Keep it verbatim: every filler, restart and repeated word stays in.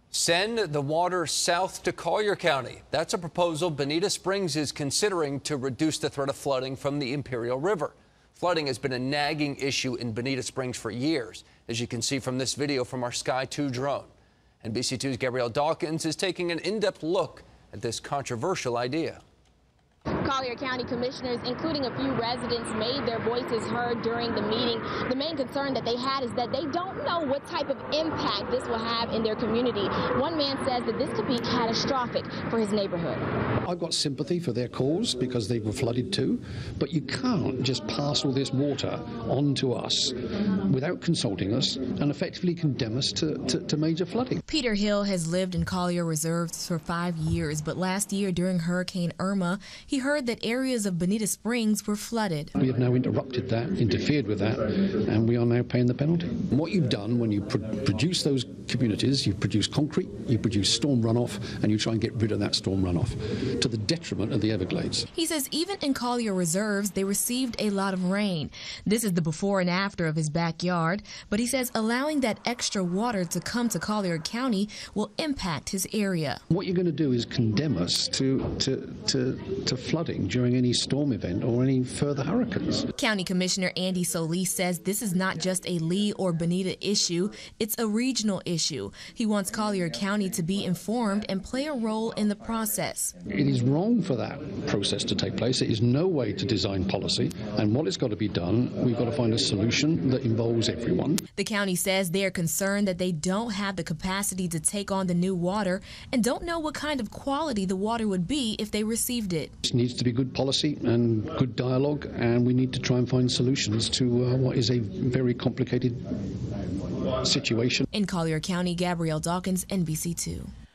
Send the water south to Collier County. That's a proposal Bonita Springs is considering to reduce the threat of flooding from the Imperial River. Flooding has been a nagging issue in Bonita Springs for years, as you can see from this video from our Sky two drone. N B C two's Gabrielle Dawkins is taking an in-depth look at this controversial idea. Collier County commissioners, including a few residents, made their voices heard during the meeting. The main concern that they had is that they don't know what type of impact this will have in their community. One man says that this could be catastrophic for his neighborhood. I've got sympathy for their cause because they were flooded too, but you can't just pass all this water on to us without consulting us and effectively condemn us to, to, to major flooding. Peter Hill has lived in Collier Reserves for five years, but last year during Hurricane Irma, he heard that areas of Bonita Springs were flooded. We have now interrupted that, interfered with that, and we are now paying the penalty. And what you've done when you pr produce those communities, you produce concrete, you produce storm runoff, and you try and get rid of that storm runoff to the detriment of the Everglades. He says even in Collier Reserves, they received a lot of rain. This is the before and after of his backyard, but he says allowing that extra water to come to Collier County will impact his area. What you're going to do is condemn us to, to, to, to flooding during any storm event or any further hurricanes. County Commissioner Andy Solis says this is not just a Lee or Bonita issue, it's a regional issue. He wants Collier County to be informed and play a role in the process. It is wrong for that process to take place. It is no way to design policy, and what has got to be done, we've got to find a solution that involves everyone. The county says they are concerned that they don't have the capacity to take on the new water and don't know what kind of quality the water would be if they received it. It needs to be good policy and good dialogue, and we need to try and find solutions to uh, what is a very complicated situation. In Collier County, Gabrielle Dawkins, N B C two.